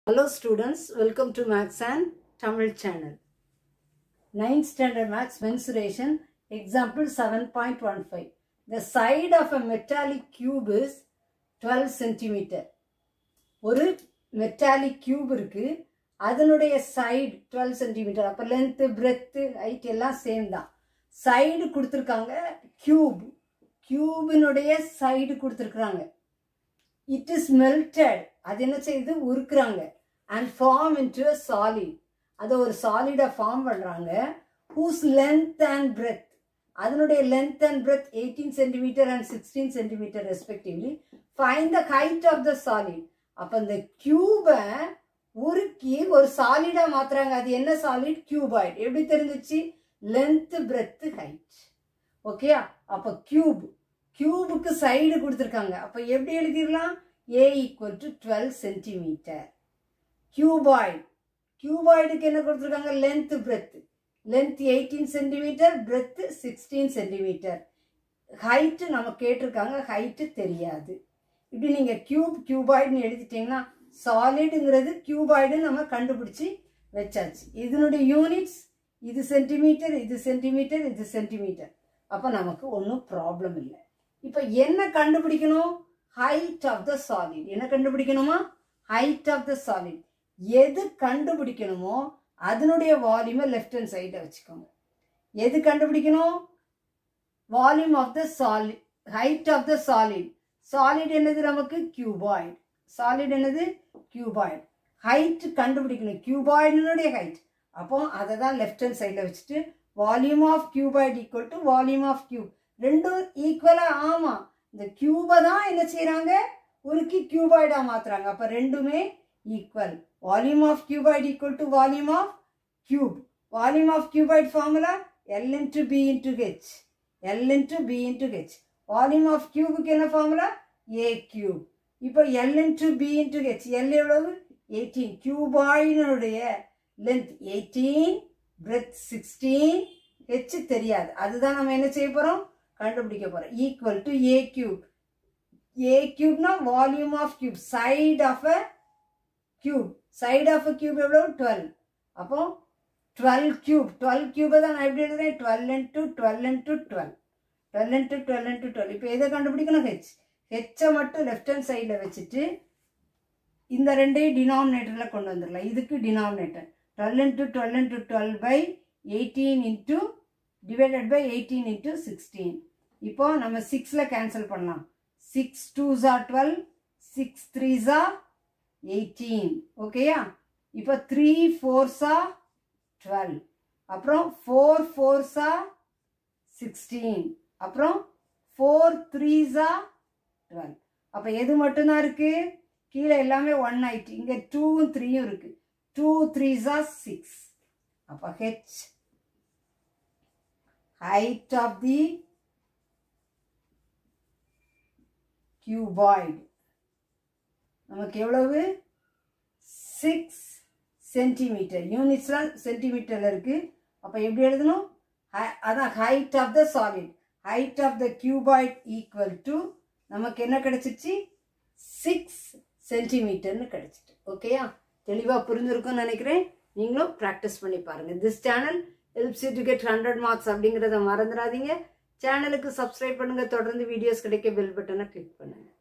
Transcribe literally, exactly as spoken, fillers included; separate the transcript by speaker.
Speaker 1: Hello students, welcome to Maths and Tamil channel. ninth standard Maths Mensuration, example seven point one five. The side of a metallic cube is twelve centimeters. ஒரு metallic cube இருக்கு, அதனுடைய side twelve centimeters. அப்ப length, breadth, height எல்லாம் same தான். Side கொடுத்திருக்காங்க cube. Cube இனுடைய side கொடுத்திருக்காங்க. It is melted. அது என்ன செய்து உருக்குறாங்க and form into a solid. அது ஒரு solid form பண்றாங்க whose length and breadth, அதனுடைய length and breadth eighteen centimeters and sixteen centimeters respectively. Find the height of the solid. அப்ப இந்த cube உருக்கி ஒரு solid மாத்துறாங்க. அது என்ன solid? Cuboid. எப்படி தெரிஞ்சிச்சு? Length, breadth, height. ஓகே, அப்ப cube கியூபுக்கு சைடு கொடுத்திருக்காங்க. அப்ப எப்படி எழுதிரலாம்? A equal to twelve centimeters. Cuboid. Cuboidக்கு என்ன கொடுத்திருக்காங்க? Length, breadth. Length eighteen centimeters, breadth sixteen centimeters. Height நம்ம கேட்டிருக்காங்க, height தெரியாது. இப்படி நீங்க cube, cuboid னு எழுதிட்டீங்கன்னா solidங்கிறது cuboid நம்ம கண்டுபிடிச்சி வெச்சாச்சு. இதனுடைய யூனிட்ஸ் இது சென்டிமீட்டர், இது சென்டிமீட்டர், இது சென்டிமீட்டர். அப்ப நமக்கு ஒன்றும் ப்ராப்ளம் இல்லை. இப்ப என்ன கண்டுபிடிக்கணும்? height of the solid. என்ன கண்டுபிடிக்கணுமா? height of the solid. எது கண்டுபிடிக்கணுமோ அதனுடைய வால்யூமை லெஃப்ட் ஹேண்ட் சைட வச்சுக்கோங்க. எது கண்டுபிடிக்கணும்? Volume of the solid, height of the solid. Solid என்னது நமக்கு? cuboid. சாலிட் என்னது? cuboid. height கண்டுபிடிக்கணும், cuboidனுடைய height. அப்போ அதை தான் லெஃப்ட் ஹேண்ட் சைடில் வச்சுட்டு volume of cuboid equal to volume of cube. ரெண்டும் ஈக்குவலா? ஆமா. இந்த கியூபை தான் என்ன செய்யறாங்க? உருக்கி கியூபாய்டா மாத்துறாங்க. அப்ப ரெண்டுமே equal. Volume of cuboid equal to volume of cube. Volume of cuboid formula L into B into H. L into B into H. Volume of கியூபுக்கு என்ன ஃபார்முலா? A cube. இப்போ L into B into H. L எவ்வளவு? eighteen. கியூபாய்டுடைய length eighteen, breadth sixteen, H தெரியாது. அதுதான் நம்ம என்ன செய்ய போறோம்? கண்டுபிடிக்க போறோம். Equal to A cube. A cube னா volume of cube, side of a cube. Side of a cube எவ்வளவு? twelve. அப்போ twelve cube. twelve cube தான் நான் எப்படி எழுதுறேன்? twelve into twelve into twelve. twelve into twelve into twelve. இப்போ எதை கண்டுபிடிக்கணும்? H. H மட்டும் லெஃப்ட் ஹேண்ட் சைடுல வச்சுட்டு இந்த ரெண்டையும் டினாமினேட்டர்ல கொண்டு வந்துடலாம். இதுக்கு denominator twelve into twelve into twelve by eighteen into divided by eighteen into sixteen. இப்போ நம்ம sixல கேன்சல் பண்ணலாம். six twos are twelve, six threes are eighteen. ஓகேயா? இப்போ three fours are twelve. அப்புறம் four fours are sixteen. அப்புறம் four threes are twelve. அப்ப எது மட்டும்தான் இருக்கு? கீழே எல்லாமே one ஆயிட்டு. இங்க two three இருக்கு. two threes are six. அப்ப H, height of the cuboid நமக்கு எவ்வளவு? six centimeter. யூனிட்ஸ்லாம் சென்டிமீட்டர்ல இருக்கு. அப்ப எப்படி எழுதணும்? அதான் height of the solid. height of the cuboid equal to நமக்கு என்ன கிடைச்சிச்சு? six centimeterன்னு கிடைச்சிட்டு. ஓகேயா? தெளிவா புரிஞ்சிருக்கும்னு நினைக்கிறேன். நீங்களும் பிராக்டிஸ் பண்ணி பாருங்க. This channel helps you to get one hundred marks அப்படிங்கறத மறந்துடாதீங்க. சேனலுக்கு சப்ஸ்கிரைப் பண்ணுங்க. தொடர்ந்து வீடியோஸ் கிடைக்க பெல் பட்டனை கிளிக் பண்ணுங்க.